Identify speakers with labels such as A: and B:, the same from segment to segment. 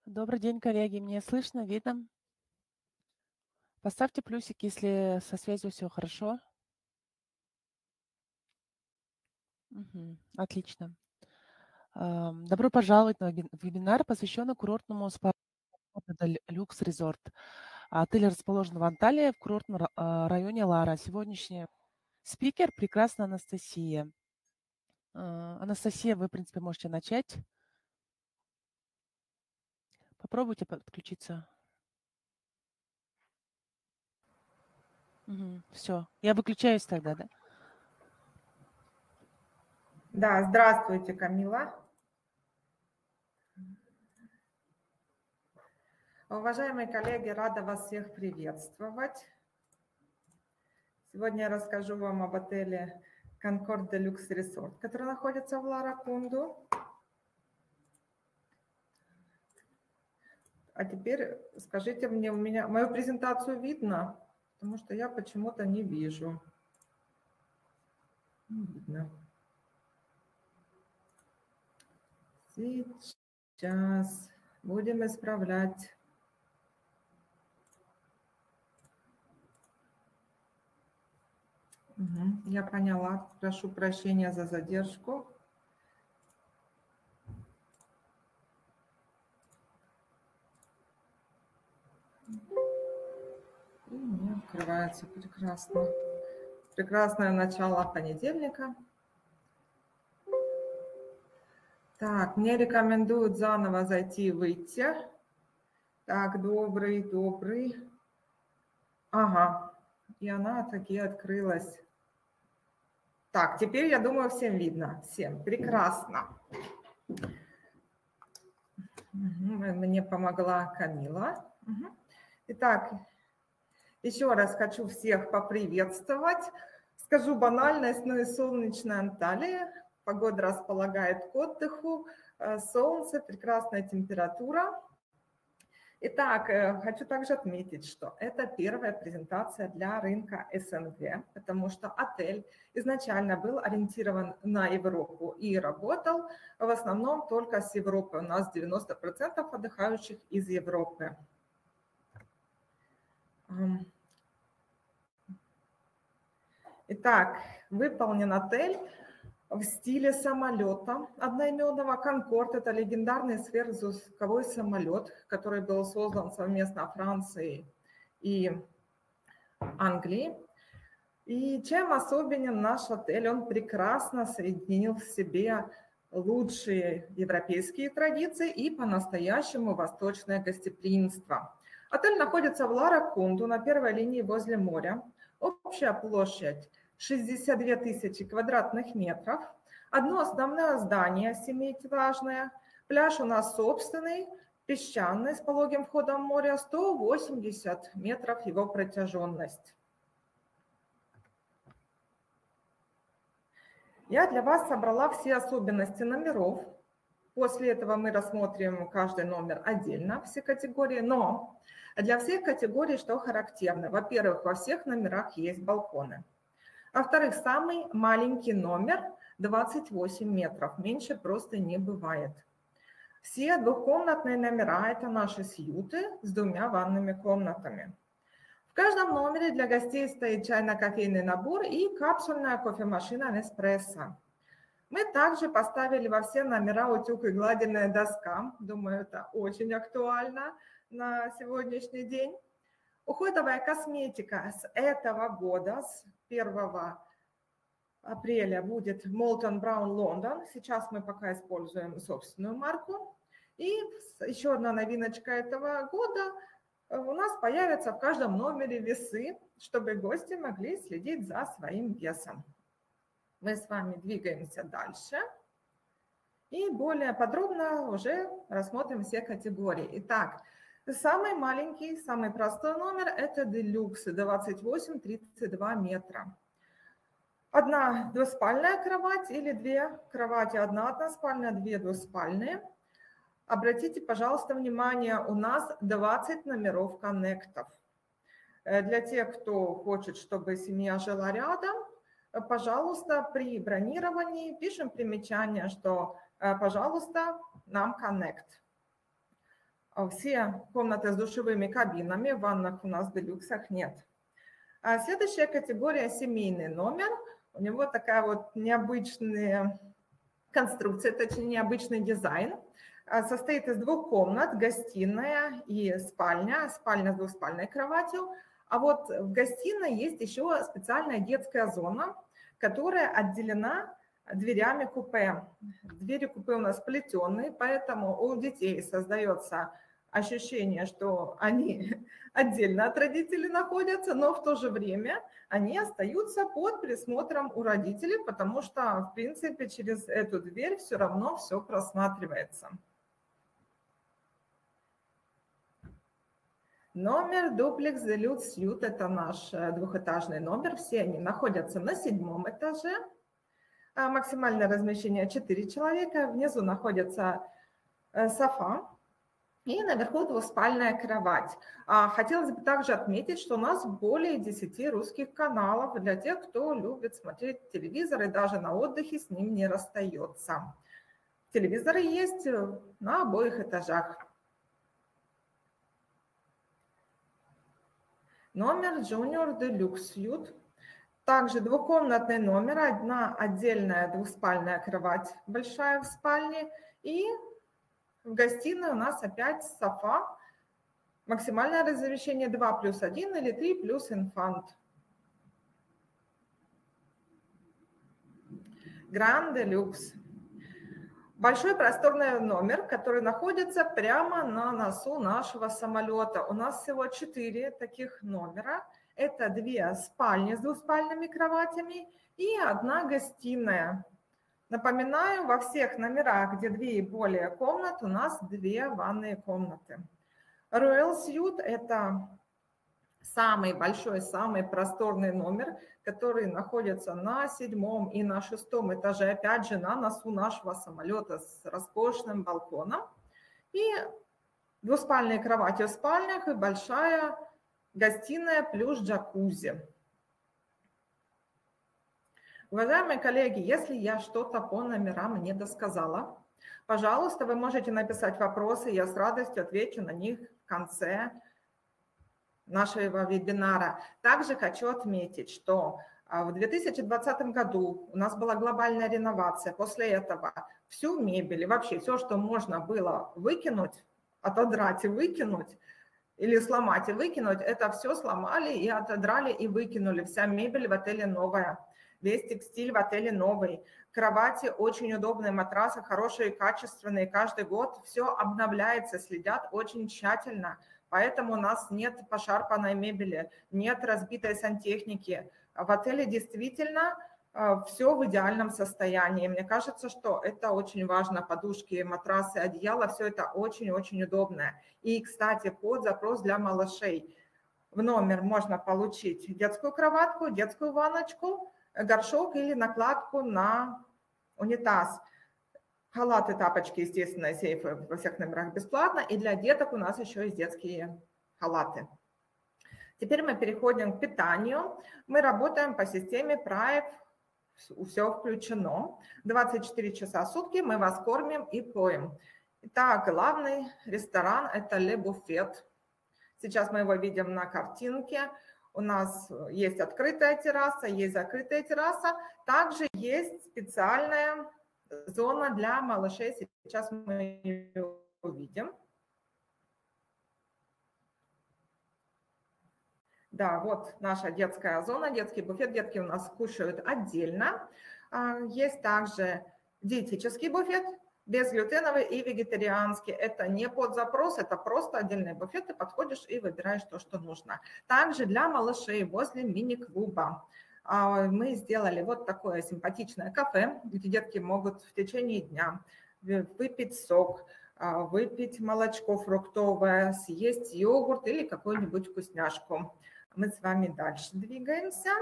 A: Добрый день, коллеги. Мне слышно, видно? Поставьте плюсик, если со связью все хорошо. Отлично. Добро пожаловать на вебинар, посвященный курортному спа отеля «Люкс Резорт». Отель расположен в Анталии, в курортном районе Лара. Сегодняшний спикер – прекрасная Анастасия. Анастасия, вы, в принципе, можете начать. Попробуйте подключиться. Все, я выключаюсь тогда, да?
B: Да, здравствуйте, Камила. Уважаемые коллеги, рада вас всех приветствовать. Сегодня я расскажу вам об отеле Concord Deluxe Resort, который находится в Ларакунду. А теперь скажите мне, мою презентацию видно? Потому что я почему-то не вижу. Не видно. Сейчас будем исправлять. Я поняла. Прошу прощения за задержку. И не открывается. Прекрасно. Прекрасное начало понедельника. Так, мне рекомендуют заново зайти и выйти. Так, добрый. Ага, и она таки открылась. Так, теперь, я думаю, всем видно. Всем прекрасно. Мне помогла Камила. Итак, еще раз хочу всех поприветствовать. Скажу банальность, но и солнечная Анталия. Погода располагает к отдыху, солнце, прекрасная температура. Итак, хочу также отметить, что это первая презентация для рынка СНГ, потому что отель изначально был ориентирован на Европу и работал в основном только с Европы. У нас 90% отдыхающих из Европы. Итак, выполнен отель в стиле самолета одноименного. «Конкорд» – это легендарный сверхзвуковой самолет, который был создан совместно Францией и Англией. И чем особенен наш отель? Он прекрасно соединил в себе лучшие европейские традиции и по-настоящему восточное гостеприимство. Отель находится в Ларакунду на первой линии возле моря. Общая площадь 62 тысячи квадратных метров. Одно основное здание 7-этажное. Пляж у нас собственный, песчаный, с пологим входом в море, 180 метров его протяженность. Я для вас собрала все особенности номеров. После этого мы рассмотрим каждый номер отдельно, все категории. Но для всех категорий что характерно? Во-первых, во всех номерах есть балконы. Во-вторых, самый маленький номер 28 метров. Меньше просто не бывает. Все двухкомнатные номера – это наши сьюты с 2 ванными комнатами. В каждом номере для гостей стоит чайно-кофейный набор и капсульная кофемашина Nespresso. Мы также поставили во все номера утюг и гладильная доска. Думаю, это очень актуально на сегодняшний день. Уходовая косметика с этого года, с 1 апреля, будет Molton Brown London. Сейчас мы пока используем собственную марку. И еще одна новиночка этого года. У нас появятся в каждом номере весы, чтобы гости могли следить за своим весом. Мы с вами двигаемся дальше и более подробно уже рассмотрим все категории. Итак, самый маленький, самый простой номер – это Deluxe 28-32 метра. Одна двуспальная кровать или 2 кровати, одна односпальная, 2 двуспальные. Обратите, пожалуйста, внимание, у нас 20 номеров коннектов. Для тех, кто хочет, чтобы семья жила рядом, пожалуйста, при бронировании пишем примечание, что, пожалуйста, нам коннект. Все комнаты с душевыми кабинами, в ваннах у нас в делюксах нет. Следующая категория – семейный номер. У него такая вот необычная конструкция, точнее необычный дизайн. Состоит из 2 комнат, гостиная и спальня. Спальня с двухспальной кроватью. А вот в гостиной есть еще специальная детская зона, которая отделена дверями купе. Двери купе у нас плетеные, поэтому у детей создается ощущение, что они отдельно от родителей находятся, но в то же время они остаются под присмотром у родителей, потому что, в принципе, через эту дверь все равно все просматривается. Номер дуплекс Deluxe Suite – это наш двухэтажный номер. Все они находятся на 7-м этаже. Максимальное размещение 4 человека. Внизу находится софа. И наверху двуспальная кровать. Хотелось бы также отметить, что у нас более 10 русских каналов для тех, кто любит смотреть телевизор и даже на отдыхе с ним не расстается. Телевизоры есть на обоих этажах. Номер Junior Deluxe Suite. Также двухкомнатный номер, одна отдельная двуспальная кровать большая в спальне и в гостиной у нас опять софа. Максимальное размещение 2+1 или 3+ инфант. Grand Deluxe. Большой просторный номер, который находится прямо на носу нашего самолета. У нас всего 4 таких номера. Это 2 спальни с двуспальными кроватями и 1 гостиная. Напоминаю, во всех номерах, где 2 и более комнат, у нас 2 ванные комнаты. Royal Suite – это самый большой, самый просторный номер, который находится на 7-м и на 6-м этаже, опять же, на носу нашего самолета с роскошным балконом. И двуспальные кровати в спальнях и большая гостиная плюс джакузи. Уважаемые коллеги, если я что-то по номерам не досказала, пожалуйста, вы можете написать вопросы, я с радостью отвечу на них в конце нашего вебинара. Также хочу отметить, что в 2020 году у нас была глобальная реновация. После этого всю мебель и вообще все, что можно было выкинуть, отодрать и выкинуть, или сломать и выкинуть, это все сломали и отодрали и выкинули. Вся мебель в отеле новая. Весь текстиль в отеле новый. Кровати очень удобные, матрасы хорошие, качественные. Каждый год все обновляется, следят очень тщательно. Поэтому у нас нет пошарпанной мебели, нет разбитой сантехники. В отеле действительно все в идеальном состоянии. Мне кажется, что это очень важно. Подушки, матрасы, одеяло, все это очень-очень удобное. И, кстати, под запрос для малышей в номер можно получить детскую кроватку, детскую ванночку, горшок или накладку на унитаз. Халаты, тапочки, естественно, сейфы во всех номерах бесплатно. И для деток у нас еще есть детские халаты. Теперь мы переходим к питанию. Мы работаем по системе Prime, все включено. 24 часа в сутки мы вас кормим и поем. Итак, главный ресторан – это Le Buffet. Сейчас мы его видим на картинке. У нас есть открытая терраса, есть закрытая терраса. Также есть специальная зона для малышей. Сейчас мы ее увидим. Да, вот наша детская зона, детский буфет. Детки у нас кушают отдельно. Есть также диетический буфет, безглютеновый и вегетарианский. Это не под запрос, это просто отдельный буфет. Ты подходишь и выбираешь то, что нужно. Также для малышей возле мини-клуба мы сделали вот такое симпатичное кафе, где детки могут в течение дня выпить сок, выпить молочко фруктовое, съесть йогурт или какую-нибудь вкусняшку. Мы с вами дальше двигаемся.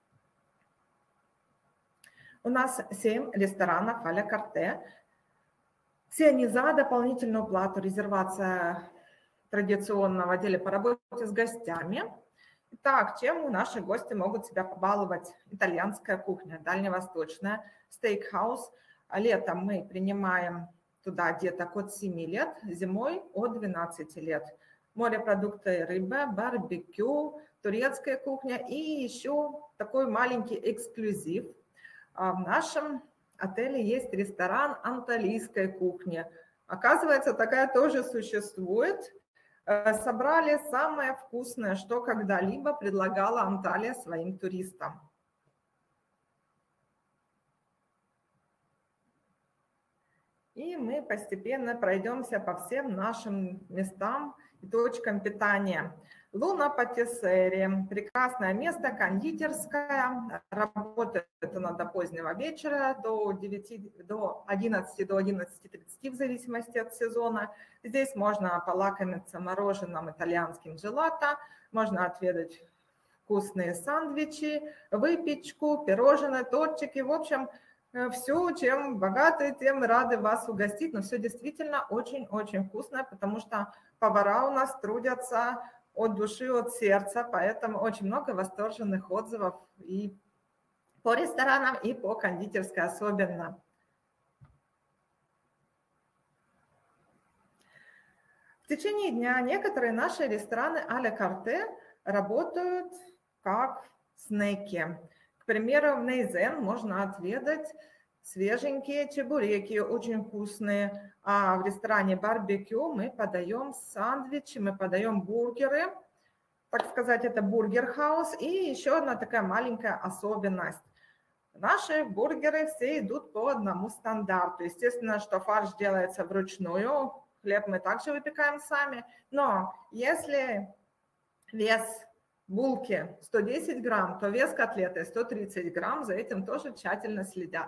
B: У нас 7 ресторанов а-ля карте. Все они за дополнительную плату. Резервация традиционно в отделе по работе с гостями. Итак, чем наши гости могут себя побаловать? Итальянская кухня, дальневосточная, стейкхаус. Летом мы принимаем туда деток от 7 лет, зимой от 12 лет. Морепродукты, рыба, барбекю, турецкая кухня и еще такой маленький эксклюзив. В нашем отеле есть ресторан анталийской кухни. Оказывается, такая тоже существует. Собрали самое вкусное, что когда-либо предлагала Анталия своим туристам. И мы постепенно пройдемся по всем нашим местам и точкам питания. Луна Патиссери. Прекрасное место, кондитерская. Работает она до позднего вечера, до 11, до 11:30 в зависимости от сезона. Здесь можно полакомиться мороженым итальянским джелато, можно отведать вкусные сандвичи, выпечку, пирожные, тортики. В общем, все, чем богаты, тем рады вас угостить. Но все действительно очень-очень вкусно, потому что повара у нас трудятся от души, от сердца, поэтому очень много восторженных отзывов и по ресторанам, и по кондитерской особенно. В течение дня некоторые наши рестораны а-ля карте работают как снеки. К примеру, в Нейзен можно отведать свеженькие чебуреки, очень вкусные. А в ресторане барбекю мы подаем сандвичи, мы подаем бургеры. Так сказать, это бургер-хаус. И еще одна такая маленькая особенность. Наши бургеры все идут по одному стандарту. Естественно, что фарш делается вручную, хлеб мы также выпекаем сами. Но если вес булки 110 грамм, то вес котлеты 130 грамм, за этим тоже тщательно следят.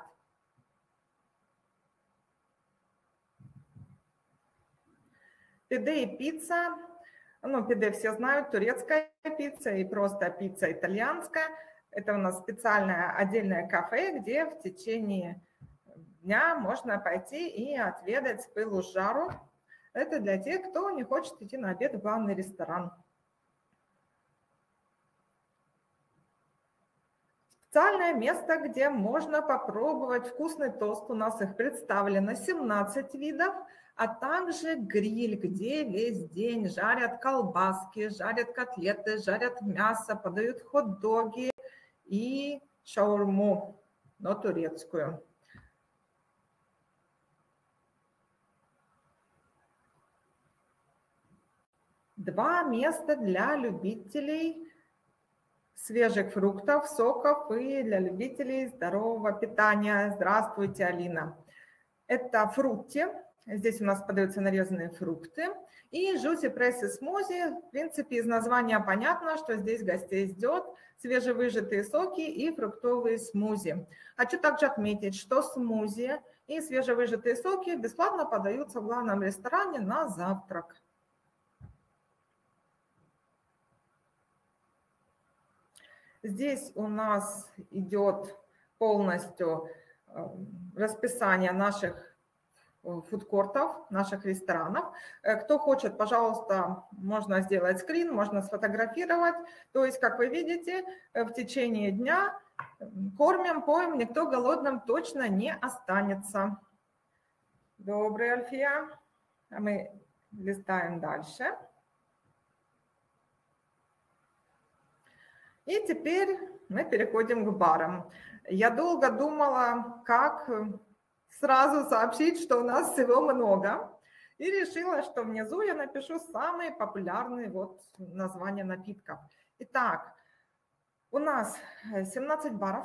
B: Пиде и пицца. Ну, пиде все знают, турецкая пицца и просто пицца итальянская. Это у нас специальное отдельное кафе, где в течение дня можно пойти и отведать с пылу с жару. Это для тех, кто не хочет идти на обед в главный ресторан. Специальное место, где можно попробовать вкусный тост. У нас их представлено 17 видов, а также гриль, где весь день жарят колбаски, жарят котлеты, жарят мясо, подают хот-доги и шаурму, но турецкую. Два места для любителей свежих фруктов, соков и для любителей здорового питания. Здравствуйте, Алина. Это фрутти. Здесь у нас подаются нарезанные фрукты. И жуси пресси смузи. В принципе, из названия понятно, что здесь гостей ждет свежевыжатые соки и фруктовые смузи. Хочу также отметить, что смузи и свежевыжатые соки бесплатно подаются в главном ресторане на завтрак. Здесь у нас идет полностью расписание наших фудкортов, наших ресторанов. Кто хочет, пожалуйста, можно сделать скрин, можно сфотографировать. То есть, как вы видите, в течение дня кормим, поем, никто голодным точно не останется. Добрый, Альфия. А мы листаем дальше. И теперь мы переходим к барам. Я долго думала, как сразу сообщить, что у нас всего много. И решила, что внизу я напишу самые популярные названия напитков. Итак, у нас 17 баров,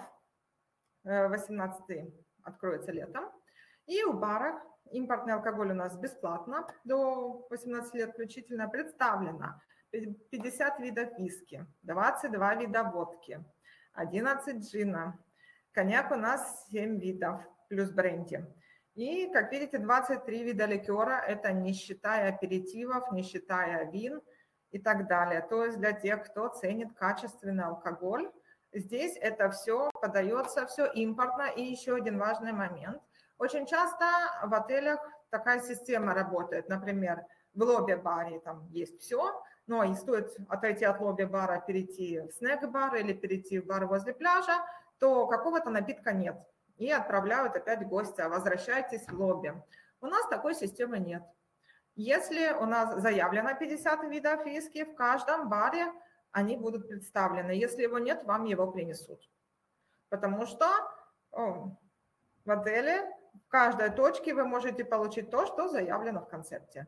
B: 18 откроется летом. И у баров импортный алкоголь у нас бесплатно, до 18 лет включительно представлено. 50 видов виски, 22 вида водки, 11 джина, коньяк у нас 7 видов, плюс бренди. И, как видите, 23 вида ликера, это не считая аперитивов, не считая вин и так далее. То есть для тех, кто ценит качественный алкоголь, здесь это все подается, все импортно. И еще один важный момент. Очень часто в отелях такая система работает. Например, в лобби-баре там есть все, но и стоит отойти от лобби-бара, перейти в снэк-бар или перейти в бар возле пляжа, то какого-то напитка нет. И отправляют опять гостя, возвращайтесь в лобби. У нас такой системы нет. Если у нас заявлено 50 видов виски, в каждом баре они будут представлены. Если его нет, вам его принесут. Потому что в отеле в каждой точке вы можете получить то, что заявлено в концепте.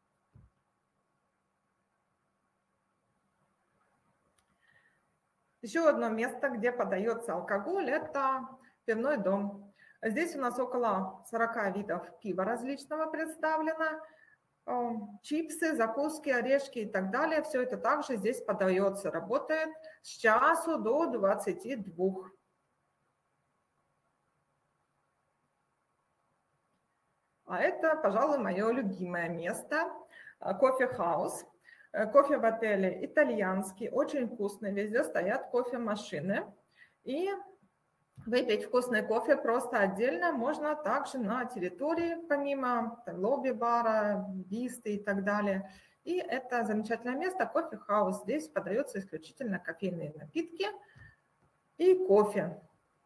B: Еще одно место, где подается алкоголь, это пивной дом. Здесь у нас около 40 видов пива различного представлено. Чипсы, закуски, орешки и так далее. Все это также здесь подается, работает с часу до 22. А это, пожалуй, мое любимое место – кофе-хаус. Кофе в отеле итальянский, очень вкусный, везде стоят кофемашины. И выпить вкусный кофе просто отдельно можно также на территории, помимо лобби-бара, бисты и так далее. И это замечательное место, кофе-хаус. Здесь подаются исключительно кофейные напитки и кофе.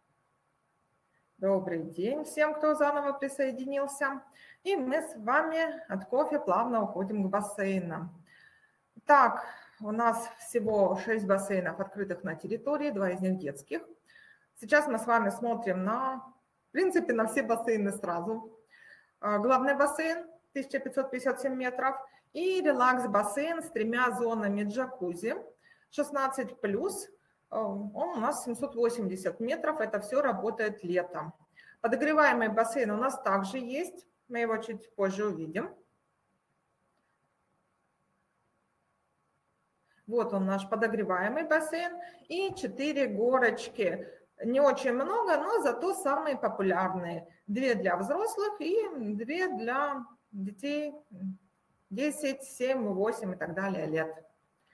B: Добрый день всем, кто заново присоединился. И мы с вами от кофе плавно уходим к бассейнам. Так, у нас всего 6 бассейнов, открытых на территории, 2 из них детских. Сейчас мы с вами смотрим в принципе, на все бассейны сразу. Главный бассейн 1557 метров и релакс-бассейн с 3 зонами джакузи 16+. Он у нас 780 метров, это все работает летом. Подогреваемый бассейн у нас также есть, мы его чуть позже увидим. Вот он наш подогреваемый бассейн и 4 горочки. Не очень много, но зато самые популярные. 2 для взрослых и 2 для детей 10, 7, 8 и так далее лет.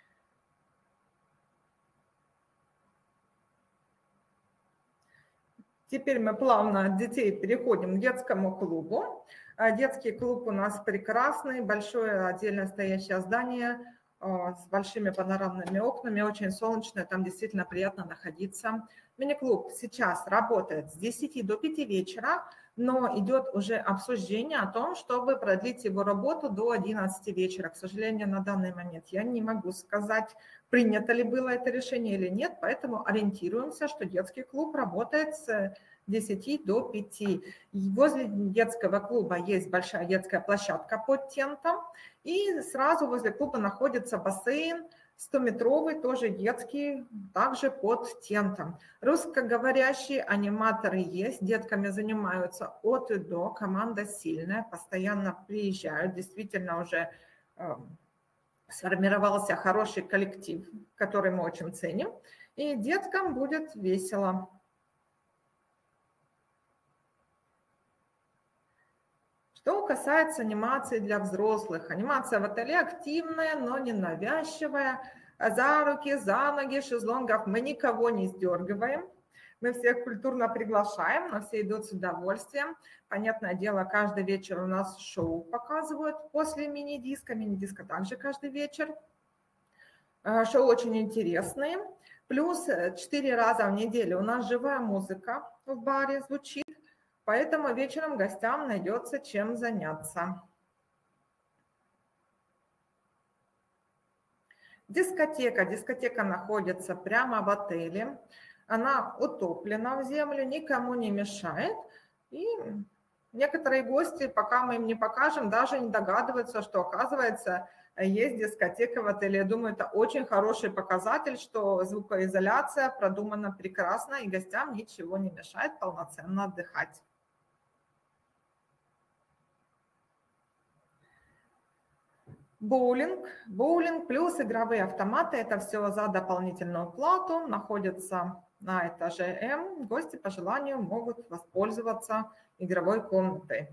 B: Теперь мы плавно от детей переходим к детскому клубу. Детский клуб у нас прекрасный, большое отдельно стоящее здание с большими панорамными окнами, очень солнечное, там действительно приятно находиться. Мини-клуб сейчас работает с 10 до 5 вечера, но идет уже обсуждение о том, чтобы продлить его работу до 11 вечера. К сожалению, на данный момент я не могу сказать, принято ли было это решение или нет, поэтому ориентируемся, что детский клуб работает с 10 до 5. И возле детского клуба есть большая детская площадка под тентом, и сразу возле клуба находится бассейн 100-метровый, тоже детский, также под тентом. Русскоговорящие аниматоры есть, детками занимаются от и до, команда сильная, постоянно приезжают, действительно уже сформировался хороший коллектив, который мы очень ценим, и деткам будет весело. Что касается анимации для взрослых, анимация в отеле активная, но не навязчивая. За руки, за ноги шезлонгов мы никого не сдергиваем. Мы всех культурно приглашаем, но все идут с удовольствием. Понятное дело, каждый вечер у нас шоу показывают после мини-диска. Мини-диска также каждый вечер. Шоу очень интересные. Плюс 4 раза в неделю у нас живая музыка в баре звучит. Поэтому вечером гостям найдется чем заняться. Дискотека. Дискотека находится прямо в отеле. Она утоплена в землю, никому не мешает. И некоторые гости, пока мы им не покажем, даже не догадываются, что, оказывается, есть дискотека в отеле. Я думаю, это очень хороший показатель, что звукоизоляция продумана прекрасно, и гостям ничего не мешает полноценно отдыхать. Боулинг. Боулинг плюс игровые автоматы. Это все за дополнительную плату. Находится на этаже М. Гости по желанию могут воспользоваться игровой комнатой.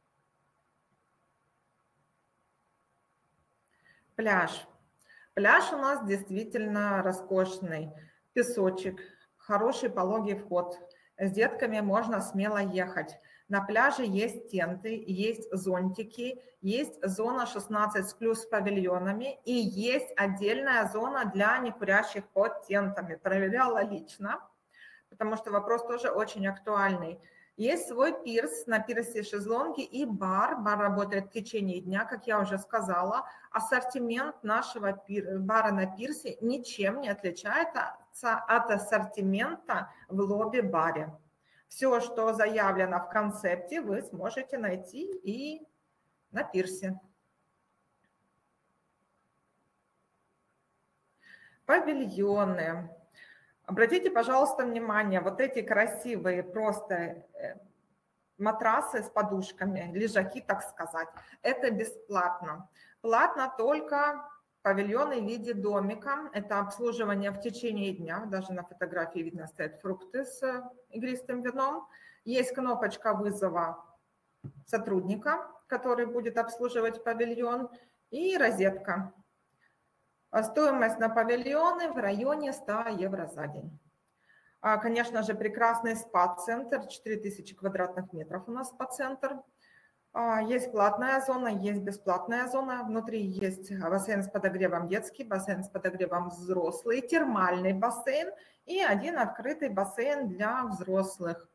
B: Пляж. Пляж у нас действительно роскошный. Песочек, хороший пологий вход. С детками можно смело ехать. На пляже есть тенты, есть зонтики, есть зона 16+ с павильонами и есть отдельная зона для некурящих под тентами. Проверяла лично, потому что вопрос тоже очень актуальный. Есть свой пирс, на пирсе шезлонги и бар. Бар работает в течение дня, как я уже сказала. Ассортимент нашего бара на пирсе ничем не отличается от ассортимента в лобби-баре. Все, что заявлено в концепте, вы сможете найти и на пирсе. Павильоны. Обратите, пожалуйста, внимание, вот эти красивые просто матрасы с подушками, лежаки, так сказать, это бесплатно. Платно только павильоны в виде домика. Это обслуживание в течение дня. Даже на фотографии видно, стоят фрукты с игристым вином. Есть кнопочка вызова сотрудника, который будет обслуживать павильон, и розетка. Стоимость на павильоны в районе 100 евро за день. Конечно же, прекрасный спа-центр, 4000 квадратных метров у нас спа-центр. Есть платная зона, есть бесплатная зона. Внутри есть бассейн с подогревом детский, бассейн с подогревом взрослый, термальный бассейн и один открытый бассейн для взрослых.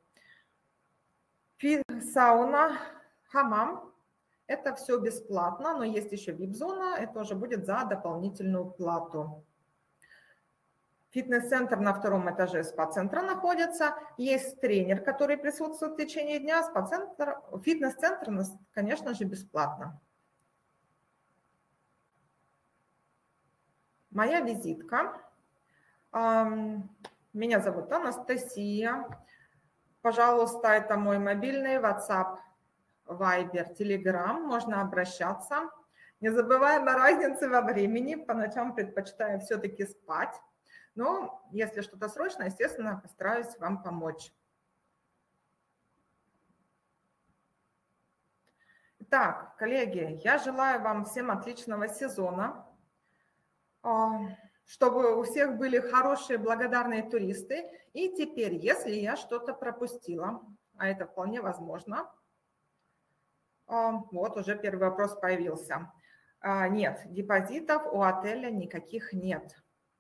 B: Сауна, хамам. Это все бесплатно, но есть еще VIP-зона, это уже будет за дополнительную плату. Фитнес-центр на втором этаже спа-центра находится. Есть тренер, который присутствует в течение дня. Фитнес-центр, конечно же, бесплатно. Моя визитка. Меня зовут Анастасия. Пожалуйста, это мой мобильный WhatsApp, Viber, Telegram. Можно обращаться. Не забываем о разнице во времени. По ночам предпочитаю все-таки спать. Но если что-то срочно, естественно, постараюсь вам помочь. Итак, коллеги, я желаю вам всем отличного сезона, чтобы у всех были хорошие, благодарные туристы. И теперь, если я что-то пропустила, а это вполне возможно, вот уже первый вопрос появился. Нет, депозитов у отеля никаких нет.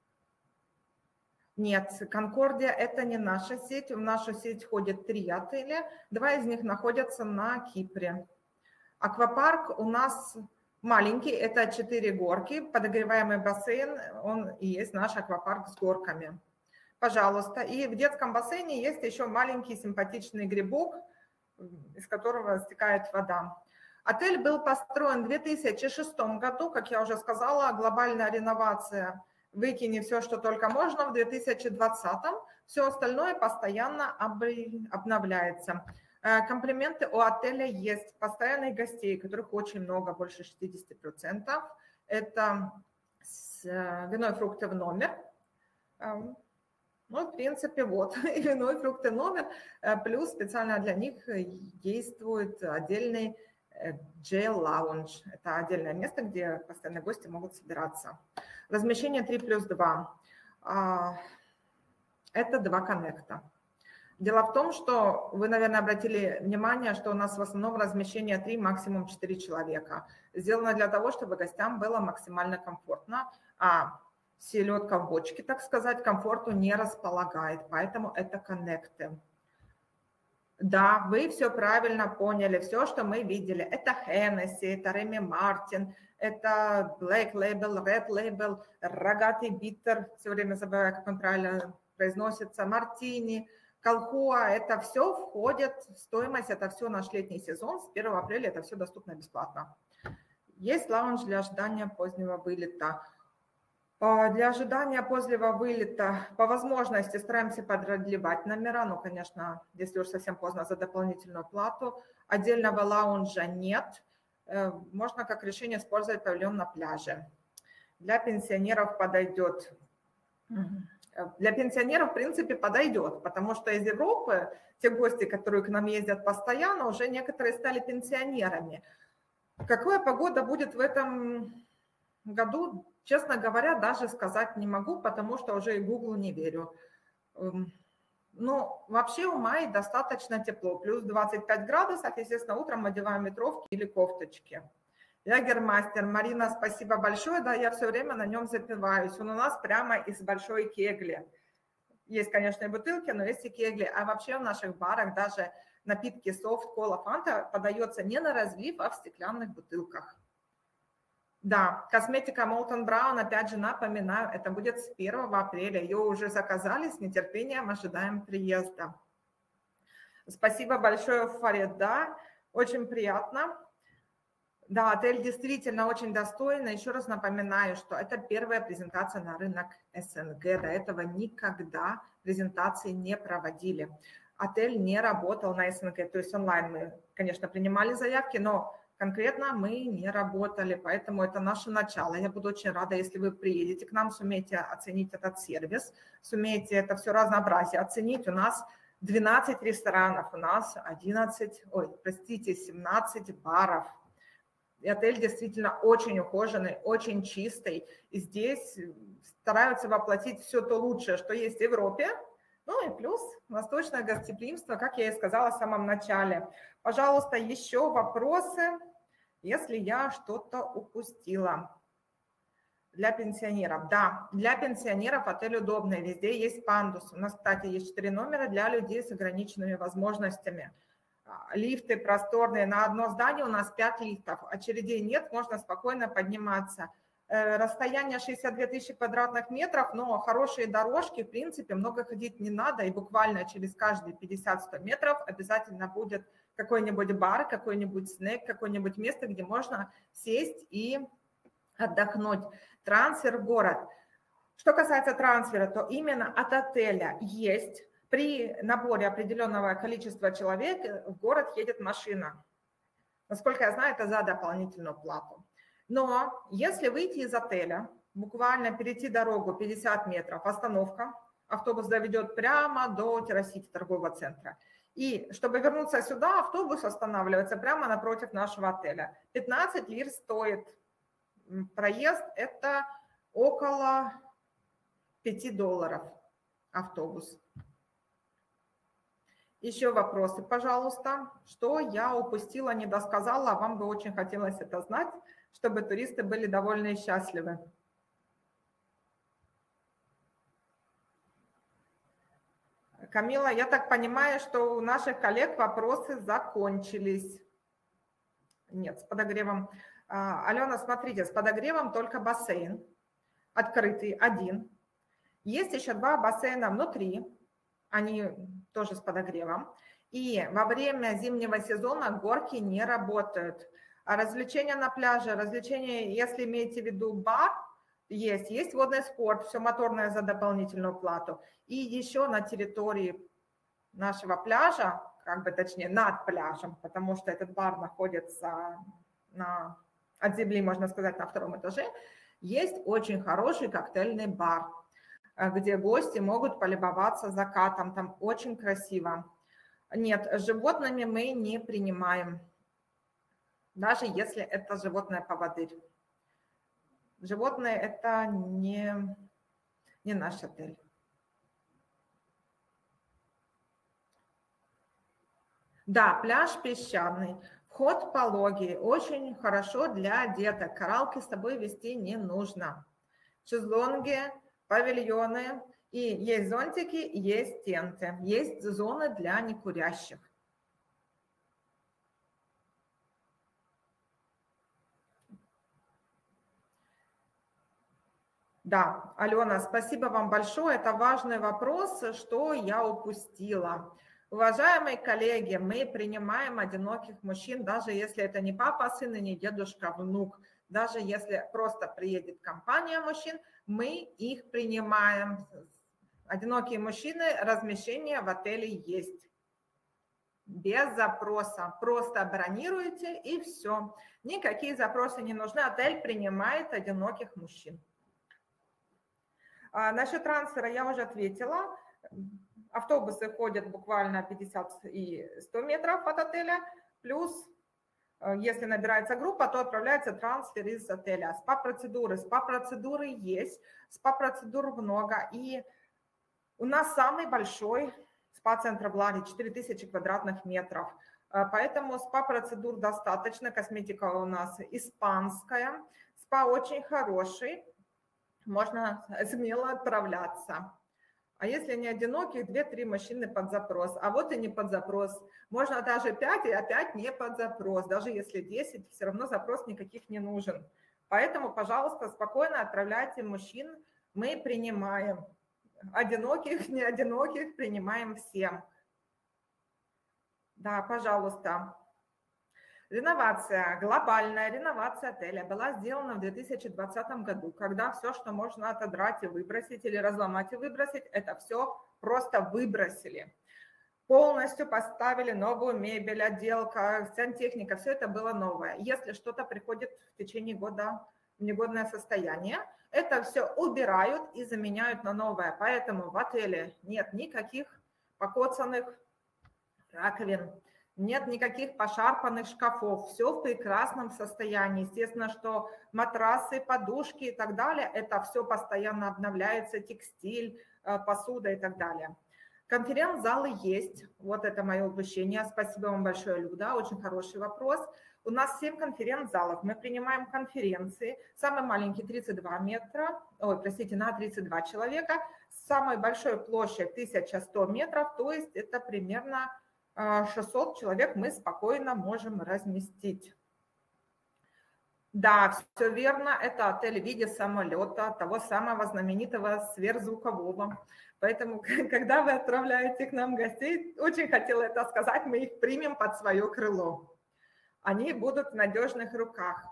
B: Нет, Конкордия – это не наша сеть. В нашу сеть входят 3 отеля, 2 из них находятся на Кипре. Аквапарк у нас маленький, это 4 горки, подогреваемый бассейн, он и есть наш аквапарк с горками. Пожалуйста. И в детском бассейне есть еще маленький симпатичный грибок, из которого стекает вода. Отель был построен в 2006 году, как я уже сказала, глобальная реновация. Выкини все, что только можно, в 2020-м. Все остальное постоянно обновляется. Комплименты у отеля есть. Постоянных гостей, которых очень много, больше 60%. Это вино и фрукты в номер. Ну, в принципе, вот, и вино и фрукты в номер. Плюс специально для них действует отдельный Jail Lounge. Это отдельное место, где постоянные гости могут собираться. Размещение 3+2. Это 2 коннекта. Дело в том, что вы, наверное, обратили внимание, что у нас в основном размещение 3, максимум 4 человека. Сделано для того, чтобы гостям было максимально комфортно, а селедка в бочке, так сказать, комфорту не располагает, поэтому это коннекты. Да, вы все правильно поняли, все, что мы видели. Это Hennessy, это Remy Martin, это Black Label, Red Label, рогатый биттер, все время забываю, как он правильно произносится, Мартини, Колхуа, это все входит в стоимость, это все наш летний сезон, с 1 апреля это все доступно бесплатно. Есть лаунж для ожидания позднего вылета. Для ожидания позднего вылета по возможности стараемся продлевать номера, но, конечно, если уж совсем поздно, за дополнительную плату. Отдельного лаунжа нет. Можно как решение использовать павильон на пляже. Для пенсионеров подойдет. Для пенсионеров, в принципе, подойдет, потому что из Европы те гости, которые к нам ездят постоянно, уже некоторые стали пенсионерами. Какая погода будет в этом году, честно говоря, даже сказать не могу, потому что уже и Гуглу не верю. Но вообще в мае достаточно тепло, плюс 25 градусов, естественно, утром одеваем ветровки или кофточки. Ягермастер, Марина, спасибо большое, да, я все время на нем запиваюсь, он у нас прямо из большой кегли. Есть, конечно, и бутылки, но есть и кегли, а вообще в наших барах даже напитки софт, кола, фанта подается не на разлив, а в стеклянных бутылках. Да, косметика Molton Brown, опять же, напоминаю, это будет с 1 апреля. Ее уже заказали, с нетерпением ожидаем приезда. Спасибо большое, Фарид, да, очень приятно. Да, отель действительно очень достойный. Еще раз напоминаю, что это первая презентация на рынок СНГ. До этого никогда презентации не проводили. Отель не работал на СНГ, то есть онлайн мы, конечно, принимали заявки, но конкретно мы не работали, поэтому это наше начало. Я буду очень рада, если вы приедете к нам, сумеете оценить этот сервис, сумеете это все разнообразие оценить. У нас 12 ресторанов, у нас 17 баров. И отель действительно очень ухоженный, очень чистый. И здесь стараются воплотить все то лучшее, что есть в Европе. Ну и плюс восточное гостеприимство, как я и сказала в самом начале. Пожалуйста, еще вопросы, если я что-то упустила. Для пенсионеров. Да, для пенсионеров отель удобный. Везде есть пандус. У нас, кстати, есть 4 номера для людей с ограниченными возможностями. Лифты просторные. На одно здание у нас 5 лифтов. Очередей нет, можно спокойно подниматься. Расстояние 62 тысячи квадратных метров, но хорошие дорожки, в принципе, много ходить не надо. И буквально через каждые 50-100 метров обязательно будет какой-нибудь бар, какой-нибудь снэк, какое-нибудь место, где можно сесть и отдохнуть. Трансфер в город. Что касается трансфера, то именно от отеля есть. При наборе определенного количества человек в город едет машина. Насколько я знаю, это за дополнительную плату. Но если выйти из отеля, буквально перейти дорогу 50 метров, остановка, автобус доведет прямо до Террасити торгового центра. И чтобы вернуться сюда, автобус останавливается прямо напротив нашего отеля. 15 лир стоит проезд, это около $5 автобус. Еще вопросы, пожалуйста. Что я упустила, не досказала, а вам бы очень хотелось это знать, чтобы туристы были довольны и счастливы. Камила, я так понимаю, что у наших коллег вопросы закончились. Нет, с подогревом. Алена, смотрите, с подогревом только бассейн, открытый, один. Есть еще 2 бассейна внутри, они тоже с подогревом. И во время зимнего сезона горки не работают. А развлечения на пляже, развлечения, если имеете в виду бар, есть водный спорт, все моторное за дополнительную плату. И еще на территории нашего пляжа, как бы точнее над пляжем, потому что этот бар находится от земли, можно сказать, на 2-м этаже, есть очень хороший коктейльный бар, где гости могут полюбоваться закатом, там очень красиво. Нет, с животными мы не принимаем, даже если это животное-поводырь. Животные – это не наш отель. Да, пляж песчаный, вход пологий, очень хорошо для деток. Коралки с собой вести не нужно. Шезлонги, павильоны, и есть зонтики, есть тенты, есть зоны для некурящих. Да, Алена, спасибо вам большое. Это важный вопрос, что я упустила. Уважаемые коллеги, мы принимаем одиноких мужчин, даже если это не папа, сын и не дедушка, внук. Даже если просто приедет компания мужчин, мы их принимаем. Одинокие мужчины, размещение в отеле есть. Без запроса. Просто бронируете и все. Никакие запросы не нужны. Отель принимает одиноких мужчин. Насчет трансфера я уже ответила. Автобусы ходят буквально 50 и 100 метров от отеля. Плюс, если набирается группа, то отправляется трансфер из отеля. СПА-процедуры. СПА-процедуры есть. СПА-процедур много. И у нас самый большой СПА-центр в Ларе, 4000 квадратных метров. Поэтому СПА-процедур достаточно. Косметика у нас испанская. СПА очень хороший. Можно смело отправляться. А если не одиноких, 2-3 мужчины под запрос. А вот и не под запрос. Можно даже 5 и опять не под запрос. Даже если 10, все равно запрос никаких не нужен. Поэтому, пожалуйста, спокойно отправляйте мужчин. Мы принимаем. Одиноких, не одиноких принимаем всем. Да, пожалуйста. Реновация, глобальная реновация отеля была сделана в 2020 году, когда все, что можно отодрать и выбросить или разломать и выбросить, это все просто выбросили. Полностью поставили новую мебель, отделка, сантехника, все это было новое. Если что-то приходит в течение года в негодное состояние, это все убирают и заменяют на новое. Поэтому в отеле нет никаких покоцанных раковин, нет никаких пошарпанных шкафов, все в прекрасном состоянии. Естественно, что матрасы, подушки и так далее, это все постоянно обновляется, текстиль, посуда и так далее. Конференц-залы есть, вот это мое упущение, спасибо вам большое, Люда, очень хороший вопрос. У нас 7 конференц-залов, мы принимаем конференции, самый маленький 32 метра, на 32 человека, самой большой площадь 1100 метров, то есть это примерно 600 человек мы спокойно можем разместить. Да, все верно, это отель в виде самолета, того самого знаменитого сверхзвукового. Поэтому, когда вы отправляете к нам гостей, очень хотела это сказать, мы их примем под свое крыло. Они будут в надежных руках.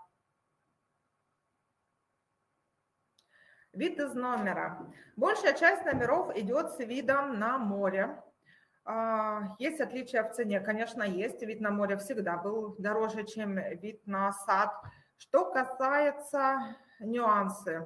B: Вид из номера. Большая часть номеров идет с видом на море. Есть отличия в цене? Конечно, есть. Вид на море всегда был дороже, чем вид на сад. Что касается нюансы.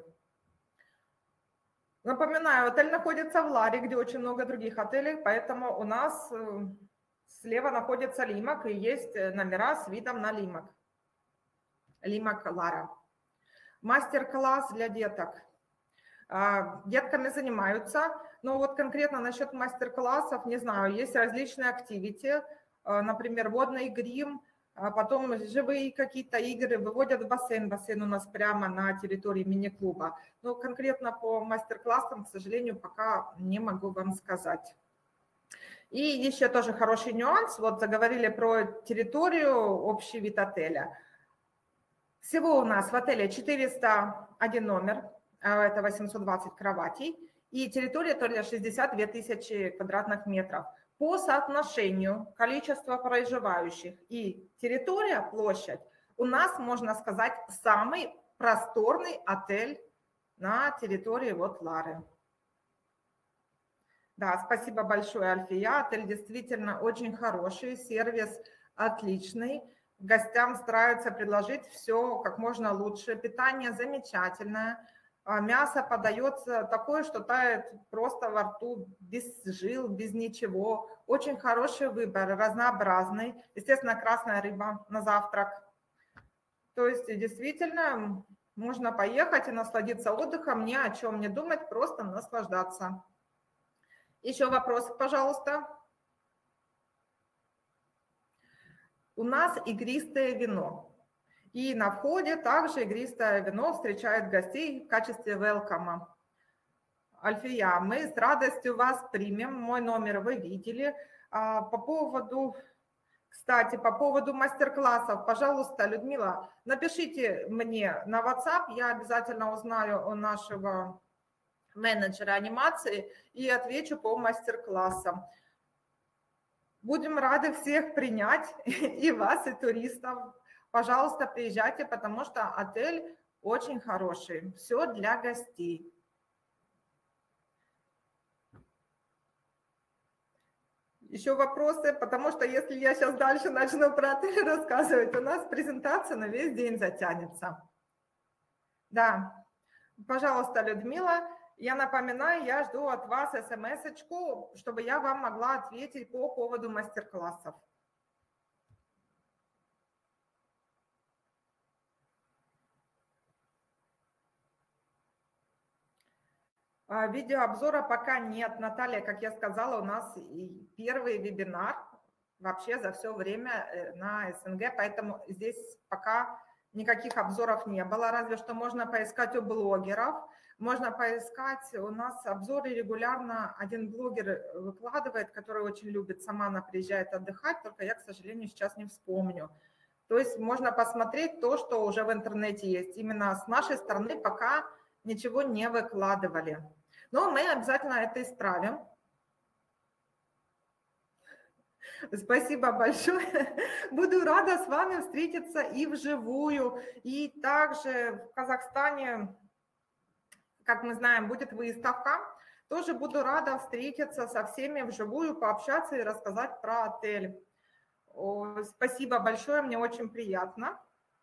B: Напоминаю, отель находится в Ларе, где очень много других отелей, поэтому у нас слева находится Лимак и есть номера с видом на Лимак. Лимак Лара. Мастер-класс для деток. Детками занимаются, но вот конкретно насчет мастер-классов, не знаю, есть различные активити, например, водный грим, потом живые какие-то игры, выводят в бассейн, бассейн у нас прямо на территории мини-клуба. Но конкретно по мастер-классам, к сожалению, пока не могу вам сказать. И еще тоже хороший нюанс, вот заговорили про территорию, общий вид отеля. Всего у нас в отеле 401 номер, это 820 кроватей, и территория только 62 тысячи квадратных метров. По соотношению количества проживающих и территория, площадь, у нас, можно сказать, самый просторный отель на территории вот Лары. Да, спасибо большое, Альфия. Отель действительно очень хороший, сервис отличный. Гостям стараются предложить все как можно лучше. Питание замечательное. Мясо подается такое, что тает просто во рту, без жил, без ничего. Очень хороший выбор, разнообразный. Естественно, красная рыба на завтрак. То есть действительно можно поехать и насладиться отдыхом, ни о чем не думать, просто наслаждаться. Еще вопрос, пожалуйста. У нас игристое вино. И на входе также игристое вино встречает гостей в качестве велкома. Альфия, мы с радостью вас примем. Мой номер вы видели. Кстати, по поводу мастер-классов, пожалуйста, Людмила, напишите мне на WhatsApp, я обязательно узнаю у нашего менеджера анимации и отвечу по мастер-классам. Будем рады всех принять, и вас, и туристов. Пожалуйста, приезжайте, потому что отель очень хороший. Все для гостей. Еще вопросы? Потому что если я сейчас дальше начну про отель рассказывать, у нас презентация на весь день затянется. Да, пожалуйста, Людмила, я напоминаю, я жду от вас смс-очку, чтобы я вам могла ответить по поводу мастер-классов. Видеообзора пока нет. Наталья, как я сказала, у нас первый вебинар вообще за все время на СНГ, поэтому здесь пока никаких обзоров не было, разве что можно поискать у блогеров, можно поискать, у нас обзоры регулярно один блогер выкладывает, который очень любит, сама она приезжает отдыхать, только я, к сожалению, сейчас не вспомню. То есть можно посмотреть то, что уже в интернете есть. Именно с нашей стороны пока ничего не выкладывали. Но мы обязательно это исправим. Спасибо большое. Буду рада с вами встретиться и вживую, и также в Казахстане, как мы знаем, будет выставка. Тоже буду рада встретиться со всеми вживую, пообщаться и рассказать про отель. Спасибо большое, мне очень приятно.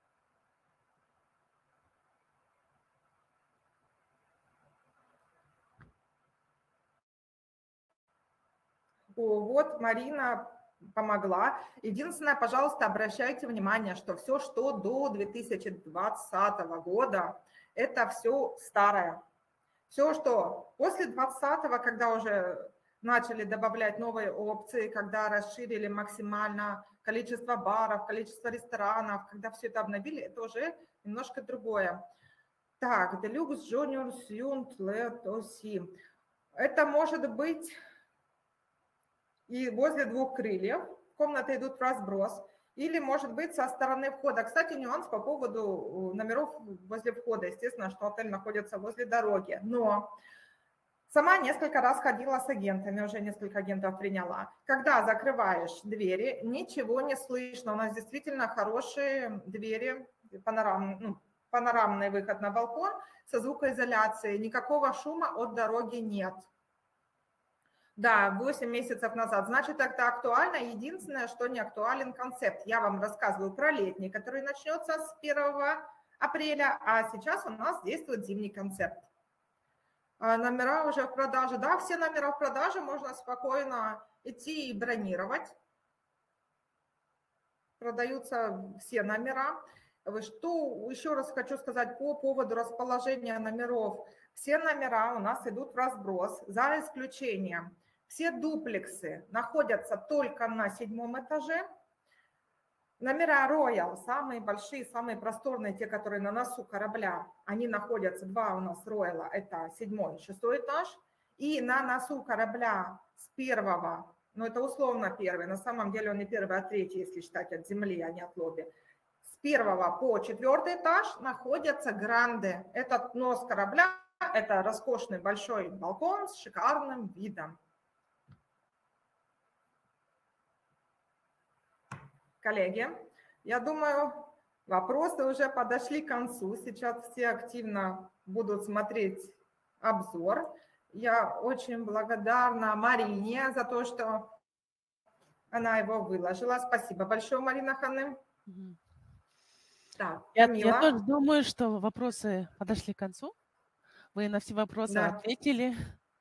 B: Вот Марина помогла. Единственное, пожалуйста, обращайте внимание, что все, что до 2020 года, это все старое. Все, что после 2020, когда уже начали добавлять новые опции, когда расширили максимально количество баров, количество ресторанов, когда все это обновили, это уже немножко другое. Так, Deluxe Junior Suite Let Us See. Это может быть и возле двух крыльев, комнаты идут в разброс, или, может быть, со стороны входа. Кстати, нюанс по поводу номеров возле входа. Естественно, что отель находится возле дороги. Но сама несколько раз ходила с агентами, уже несколько агентов приняла. Когда закрываешь двери, ничего не слышно. У нас действительно хорошие двери, панорамный выход на балкон со звукоизоляцией. Никакого шума от дороги нет. Да, 8 месяцев назад. Значит, это актуально. Единственное, что не актуален концепт. Я вам рассказываю про летний, который начнется с 1 апреля, а сейчас у нас действует зимний концепт. Номера уже в продаже. Да, все номера в продаже, можно спокойно идти и бронировать. Продаются все номера. Что еще раз хочу сказать по поводу расположения номеров. Все номера у нас идут в разброс, за исключением. Все дуплексы находятся только на 7 этаже. Номера Royal, самые большие, самые просторные, те, которые на носу корабля, они находятся, два у нас Royal, это 7 и 6 этаж. И на носу корабля с 1, ну это условно 1, на самом деле он не 1, а 3, если считать от земли, а не от лобби. С 1 по 4 этаж находятся гранды. Этот нос корабля, это роскошный большой балкон с шикарным видом. Коллеги, я думаю, вопросы уже подошли к концу. Сейчас все активно будут смотреть обзор. Я очень благодарна Марине за то, что она его выложила. Спасибо большое, Марина Ханым. Так,
A: Я тоже думаю, что вопросы подошли к концу. Вы на все вопросы ответили.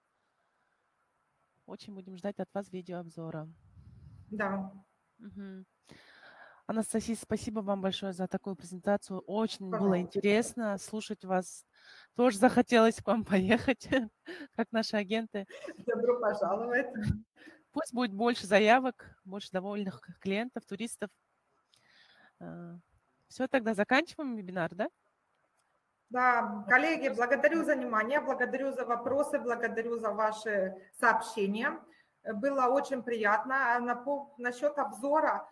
A: Очень будем ждать от вас видеообзора.
B: Да.
A: Угу. Анастасия, спасибо вам большое за такую презентацию. Очень было интересно слушать вас. Тоже захотелось к вам поехать, как наши агенты.
B: Добро пожаловать.
A: Пусть будет больше заявок, больше довольных клиентов, туристов. Все, тогда заканчиваем вебинар, да?
B: Да, коллеги, благодарю за внимание, благодарю за вопросы, благодарю за ваши сообщения. Было очень приятно. Насчет обзора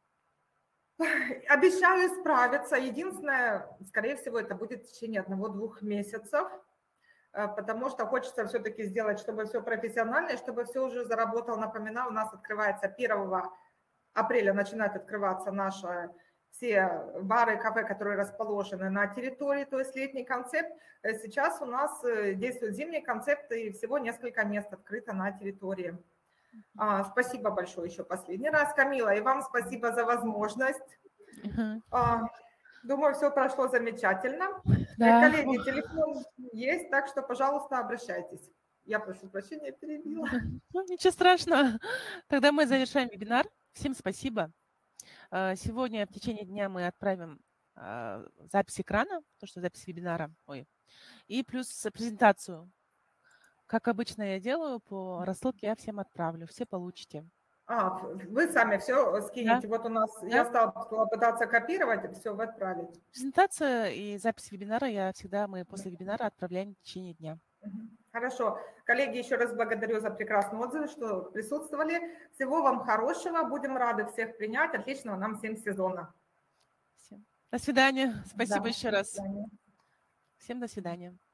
B: обещаю справиться. Единственное, скорее всего, это будет в течение 1-2 месяцев, потому что хочется все-таки сделать, чтобы все профессионально, и чтобы все уже заработало. Напоминаю, у нас открывается 1 апреля, начинает открываться наши все бары и кафе, которые расположены на территории, то есть летний концепт. Сейчас у нас действует зимний концепт, и всего несколько мест открыто на территории. Спасибо большое еще последний раз, Камила, и вам спасибо за возможность. Думаю, все прошло замечательно. Да. Коллеги, телефон есть, так что, пожалуйста, обращайтесь. Я прошу прощения, перебила.
A: Ничего страшного. Тогда мы завершаем вебинар. Всем спасибо. Сегодня в течение дня мы отправим запись экрана, то, что запись вебинара, и плюс презентацию. Как обычно я делаю, по рассылке я всем отправлю, все получите.
B: Вы сами все
A: Да,
B: скинете. Вот у нас,
A: да.
B: я стала пытаться копировать, все, вы отправить.
A: Презентация и запись вебинара мы после вебинара отправляем в течение дня.
B: Хорошо. Коллеги, еще раз благодарю за прекрасные отзывы, что присутствовали. Всего вам хорошего. Будем рады всех принять. Отличного нам всем сезона.
A: Всем. До свидания. Спасибо
B: Да,
A: еще
B: до
A: раз.
B: свидания.
A: Всем до свидания.